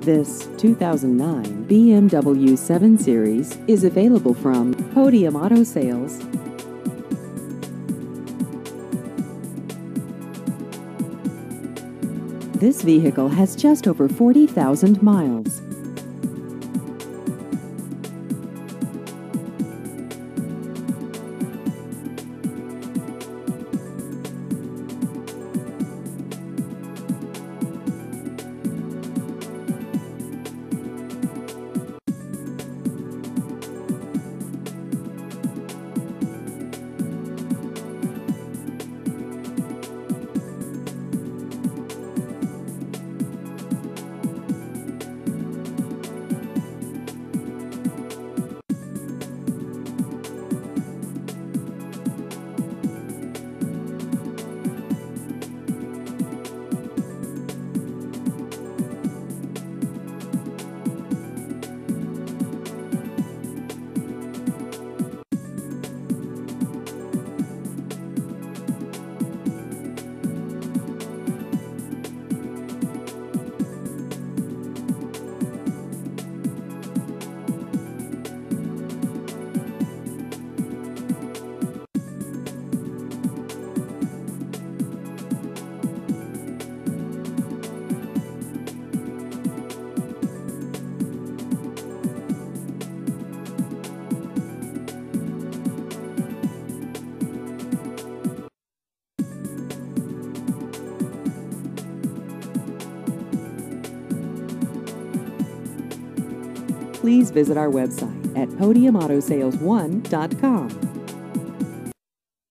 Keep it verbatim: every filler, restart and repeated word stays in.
This two thousand nine B M W seven Series is available from Podium Auto Sales. This vehicle has just over forty thousand miles. Please visit our website at podium auto sales one dot com.